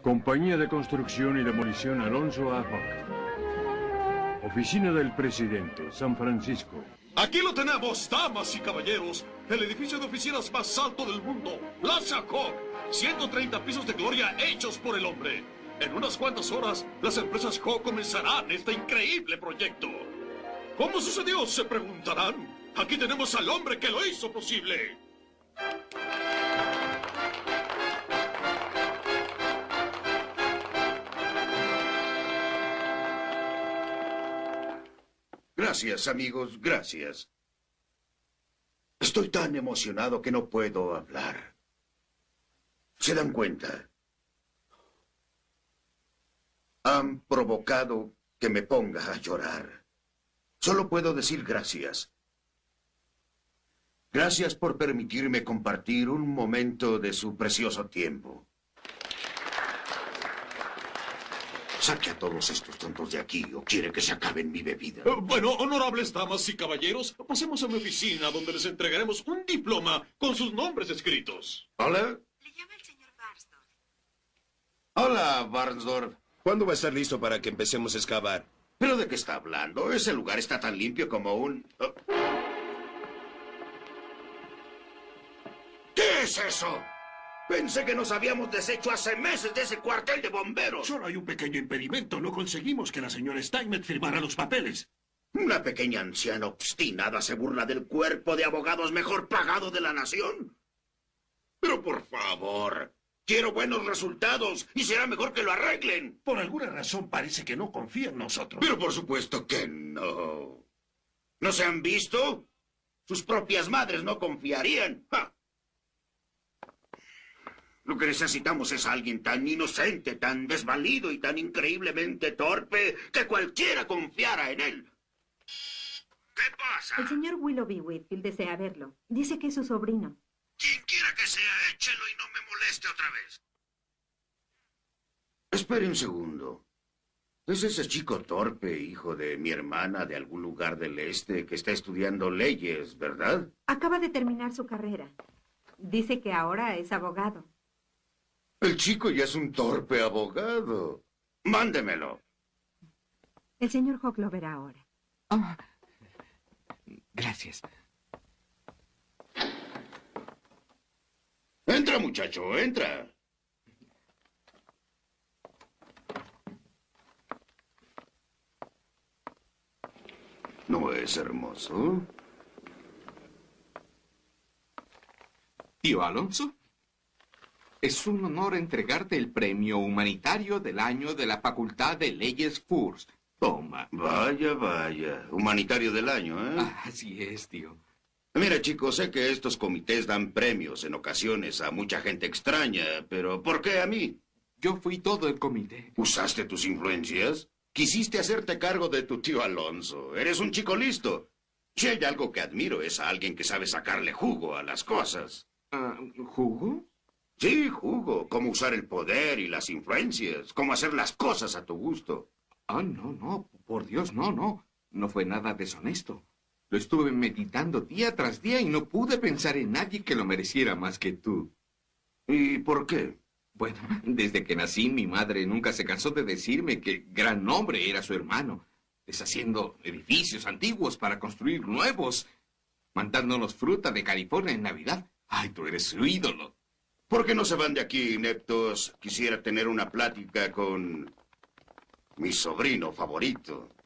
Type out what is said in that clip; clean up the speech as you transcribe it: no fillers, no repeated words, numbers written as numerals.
Compañía de Construcción y Demolición Alonso A. Hawk. Oficina del Presidente, San Francisco. Aquí lo tenemos, damas y caballeros. El edificio de oficinas más alto del mundo, Plaza Hawk. 130 pisos de gloria hechos por el hombre. En unas cuantas horas, las empresas Hawk comenzarán este increíble proyecto. ¿Cómo sucedió? Se preguntarán. Aquí tenemos al hombre que lo hizo posible. Gracias, amigos, gracias. Estoy tan emocionado que no puedo hablar. ¿Se dan cuenta? Han provocado que me ponga a llorar. Solo puedo decir gracias. Gracias por permitirme compartir un momento de su precioso tiempo. Saque a todos estos tontos de aquí o quiere que se acaben mi bebida. Bueno, honorables damas y caballeros, pasemos a mi oficina donde les entregaremos un diploma con sus nombres escritos. ¿Hola? Le llama el señor Barnsdorf. Hola, Barnsdorf. ¿Cuándo va a estar listo para que empecemos a excavar? ¿Pero de qué está hablando? Ese lugar está tan limpio como un... ¿Qué es eso? Pensé que nos habíamos deshecho hace meses de ese cuartel de bomberos. Solo hay un pequeño impedimento. No conseguimos que la señora Steinmetz firmara los papeles. ¿Una pequeña anciana obstinada se burla del cuerpo de abogados mejor pagado de la nación? Pero por favor, quiero buenos resultados y será mejor que lo arreglen. Por alguna razón parece que no confía en nosotros. Pero por supuesto que no. ¿No se han visto? Sus propias madres no confiarían. ¡Ja! Lo que necesitamos es alguien tan inocente, tan desvalido y tan increíblemente torpe que cualquiera confiara en él. ¿Qué pasa? El señor Willoughby Whitfield desea verlo. Dice que es su sobrino. Quien quiera que sea, échelo y no me moleste otra vez. Espere un segundo. ¿Es ese chico torpe, hijo de mi hermana de algún lugar del este, que está estudiando leyes, verdad? Acaba de terminar su carrera. Dice que ahora es abogado. El chico ya es un torpe abogado. Mándemelo. El señor Hawk lo verá ahora. Oh, gracias. Entra, muchacho, entra. ¿No es hermoso? Tío Alonso, es un honor entregarte el premio humanitario del año de la Facultad de Leyes Furs. Toma. Vaya, vaya. Humanitario del año, ¿eh? Ah, así es, tío. Mira, chicos, sé que estos comités dan premios en ocasiones a mucha gente extraña, pero ¿por qué a mí? Yo fui todo el comité. ¿Usaste tus influencias? Quisiste hacerte cargo de tu tío Alonso. Eres un chico listo. Si hay algo que admiro es a alguien que sabe sacarle jugo a las cosas. ¿Jugo? Sí, jugo. Cómo usar el poder y las influencias. Cómo hacer las cosas a tu gusto. Ah, no. Por Dios, no. No fue nada deshonesto. Lo estuve meditando día tras día y no pude pensar en nadie que lo mereciera más que tú. ¿Y por qué? Bueno, desde que nací, mi madre nunca se cansó de decirme que gran hombre era su hermano, deshaciendo edificios antiguos para construir nuevos, mandándonos fruta de California en Navidad. Ay, tú eres su ídolo. ¿Por qué no se van de aquí, ineptos? Quisiera tener una plática con mi sobrino favorito.